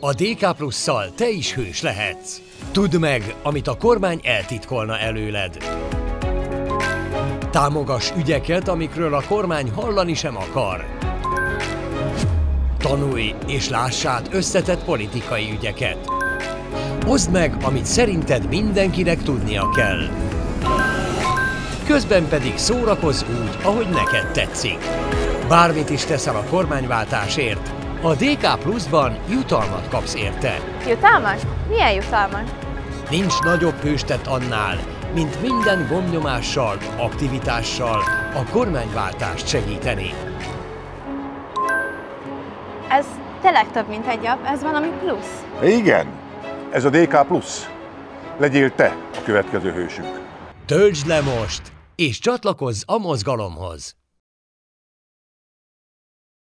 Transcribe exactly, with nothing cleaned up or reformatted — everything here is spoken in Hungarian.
A dé ká plusszal te is hős lehetsz. Tudd meg, amit a kormány eltitkolna előled. Támogass ügyeket, amikről a kormány hallani sem akar. Tanulj és láss át összetett politikai ügyeket. Hozd meg, amit szerinted mindenkinek tudnia kell. Közben pedig szórakozz úgy, ahogy neked tetszik. Bármit is teszel a kormányváltásért, a dé ká pluszban jutalmat kapsz érte. Jutalmas? Milyen jutalmas? Nincs nagyobb hőstett annál, mint minden gombnyomással, aktivitással a kormányváltást segíteni. Ez tényleg több, mint egy app, ez valami plusz. Igen, ez a dé ká plusz. Legyél te a következő hősünk. Töltsd le most, és csatlakozz a mozgalomhoz!